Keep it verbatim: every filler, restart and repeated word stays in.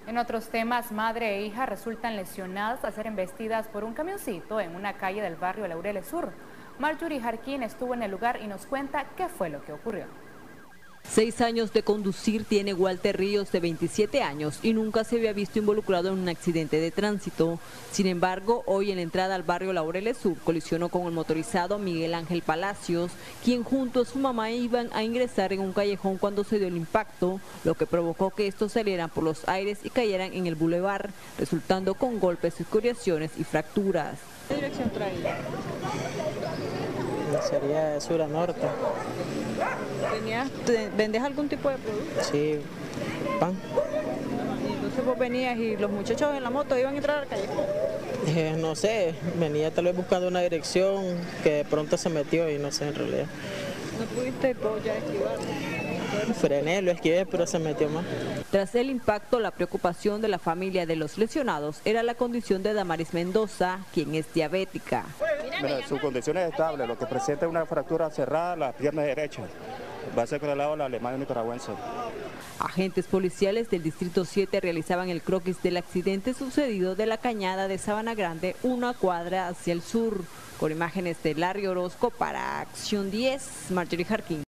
En otros temas, madre e hija resultan lesionadas al ser embestidas por un camioncito en una calle del barrio Laureles Sur. Marjorie Jarquín estuvo en el lugar y nos cuenta qué fue lo que ocurrió. Seis años de conducir tiene Walter Ríos, de veintisiete años, y nunca se había visto involucrado en un accidente de tránsito. Sin embargo, hoy en la entrada al barrio Laureles Sur colisionó con el motorizado Miguel Ángel Palacios, quien junto a su mamá iban a ingresar en un callejón cuando se dio el impacto, lo que provocó que estos salieran por los aires y cayeran en el bulevar, resultando con golpes, escoriaciones y fracturas. ¿Qué dirección trae? Sería de sur a norte. ¿Venías, ¿Vendes algún tipo de producto? Sí, pan. Y entonces vos venías y los muchachos en la moto iban a entrar al callejón. Eh, no sé, venía tal vez buscando una dirección que de pronto se metió y no sé en realidad. ¿No pudiste vos ya esquivar? Frené, lo esquivé, pero se metió más. Tras el impacto, la preocupación de la familia de los lesionados era la condición de Damaris Mendoza, quien es diabética. Mira, su condición es estable, lo que presenta es una fractura cerrada la pierna derecha. Va a ser con el lado de la alemana nicaragüense. Agentes policiales del Distrito siete realizaban el croquis del accidente sucedido de la cañada de Sabana Grande, una cuadra hacia el sur. Con imágenes de Larry Orozco para Acción diez, Marjorie Jarquín.